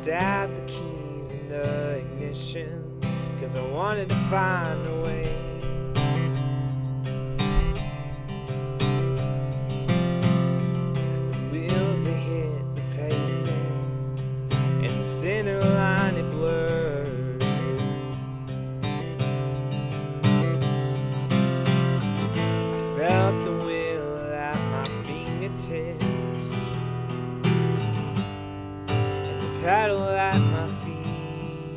stabbed the keys in the ignition, 'cause I wanted to find a way. The wheels, they hit the pavement, and the center line, it blurred. I felt the wheel at my fingertips, paddle at my feet,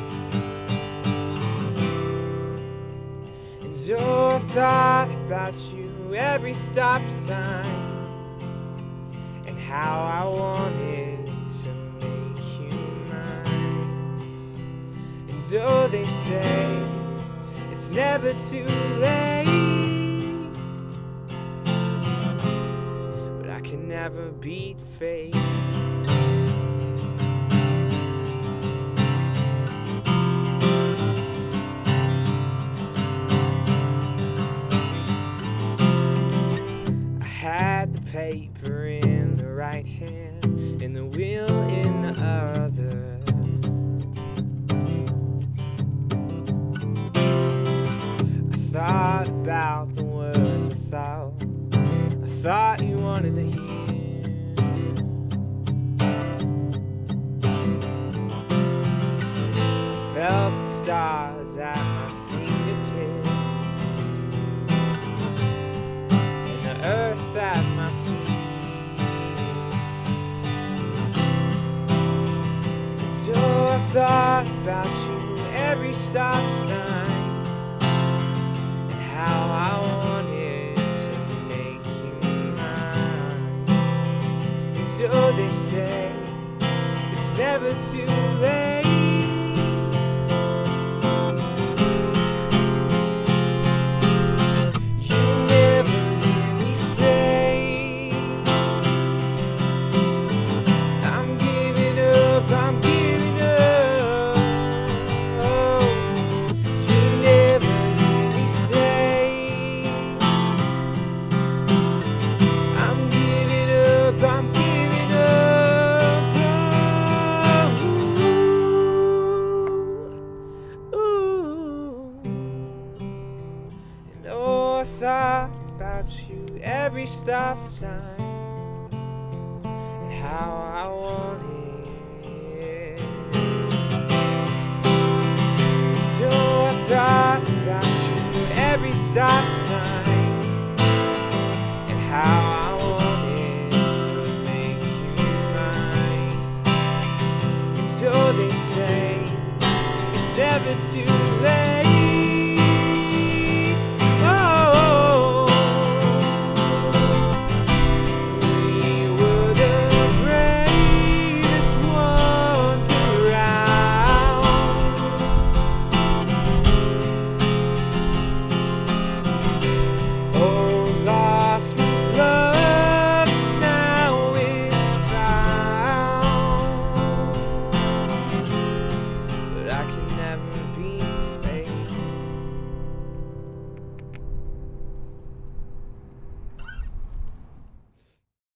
and oh, I thought about you every stop sign, and how I wanted to make you mine. And oh, they say it's never too late, but I can never beat fate. Had the paper in the right hand and the wheel in the other. I thought about the words I thought you wanted to hear. I felt the stars at my fingertips, earth at my feet. So I thought about you every stop sign, and how I wanted to make you mine. And so they say it's never too late, I'm giving up. Oh, you never hear me say I'm giving up, I'm giving up. Oh, ooh. And oh, I thought about you every stop sign, and how I wanted. So I thought about you every stop sign, and how I wanted to make you mine. And so they say it's never too late.